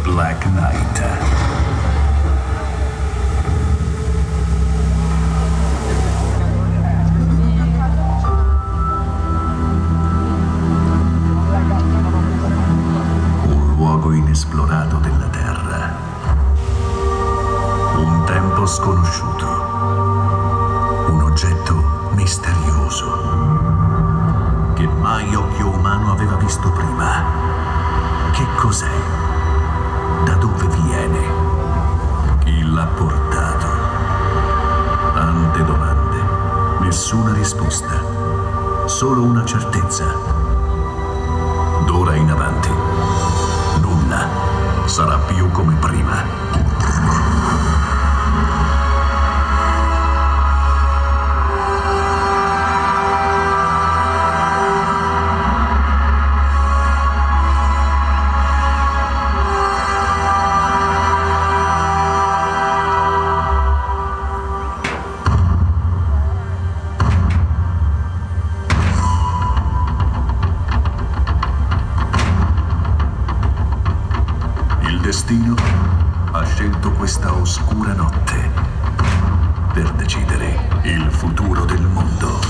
Black Knight. Un luogo inesplorato della Terra. Un tempo sconosciuto. Un oggetto misterioso che mai occhio umano aveva visto prima. Che cos'è? Da dove viene? Chi l'ha portato? Tante domande, nessuna risposta, solo una certezza. D'ora in avanti, nulla sarà più come prima. Il destino ha scelto questa oscura notte per decidere il futuro del mondo.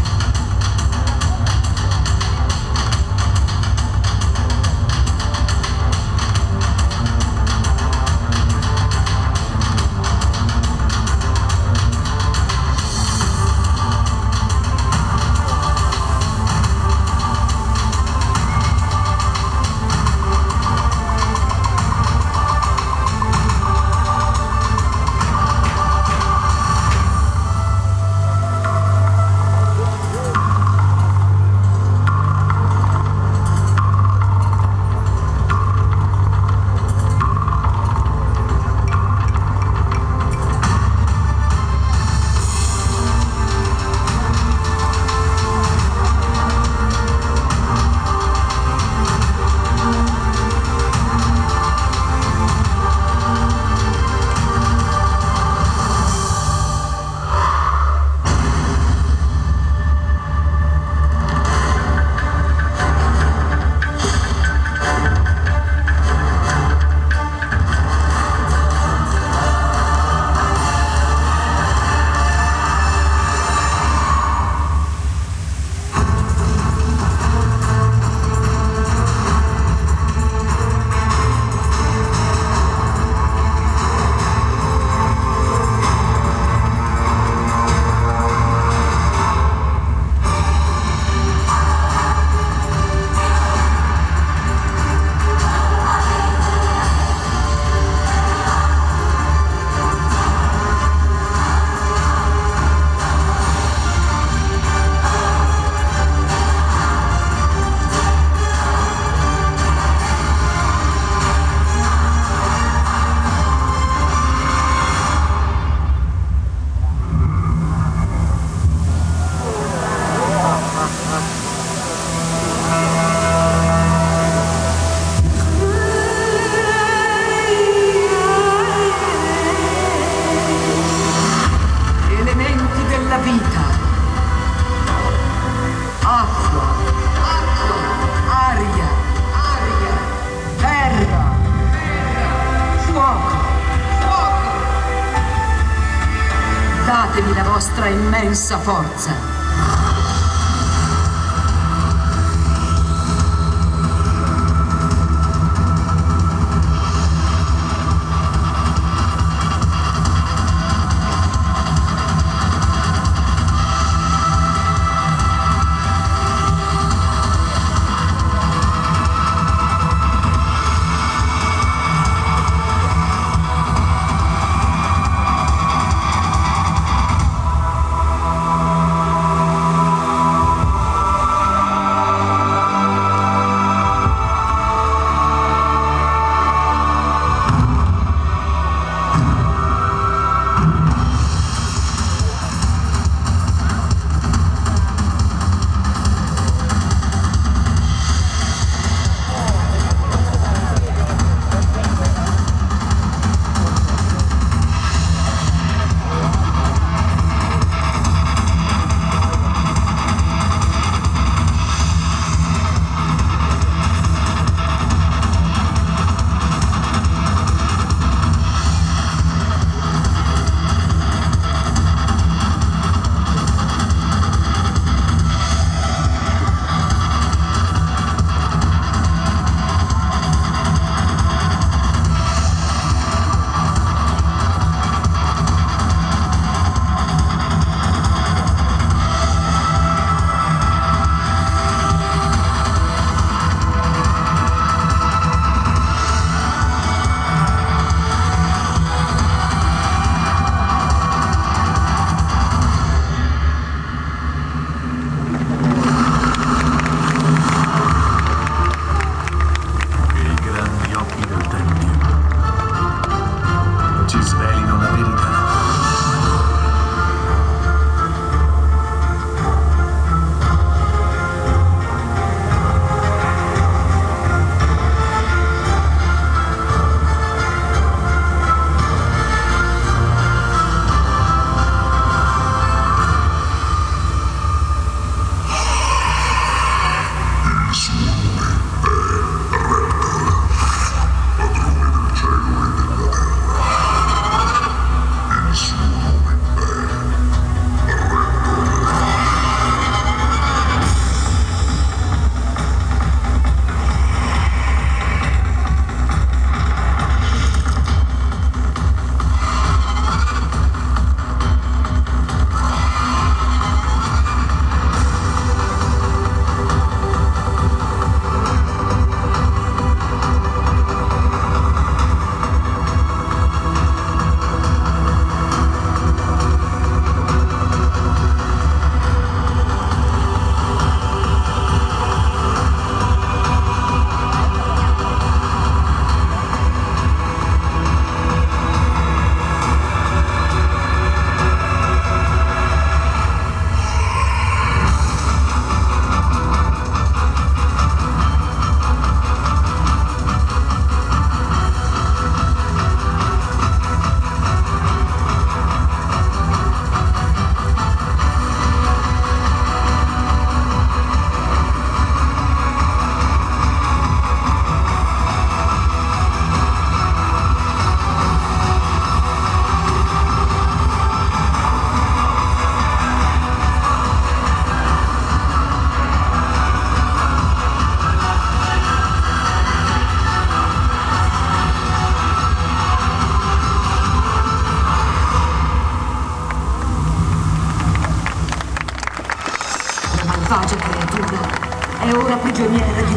Datemi la vostra immensa forza.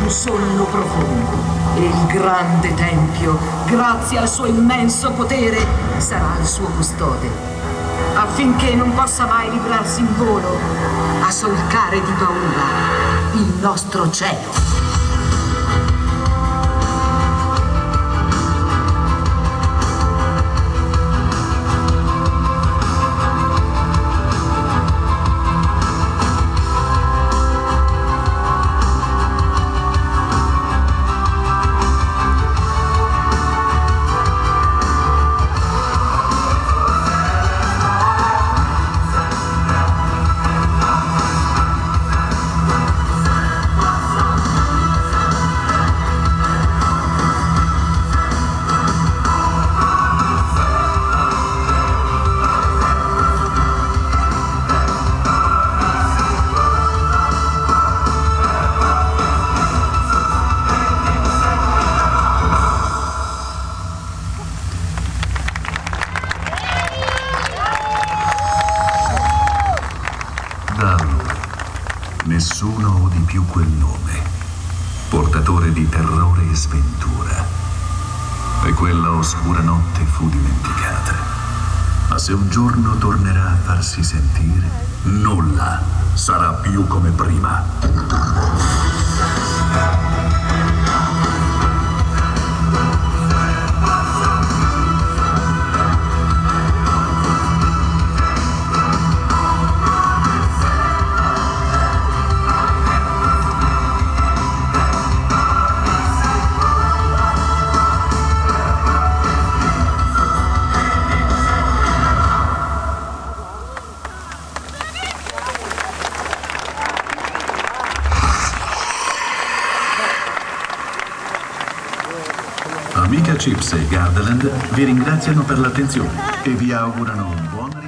un sonno profondo. E il grande tempio, grazie al suo immenso potere, sarà il suo custode, affinché non possa mai librarsi in volo a solcare di paura il nostro cielo. Da allora, nessuno udì più quel nome, portatore di terrore e sventura. E quella oscura notte fu dimenticata. Ma se un giorno tornerà a farsi sentire, nulla sarà più come prima. Amica Chips e Gardaland vi ringraziano per l'attenzione e vi augurano un buon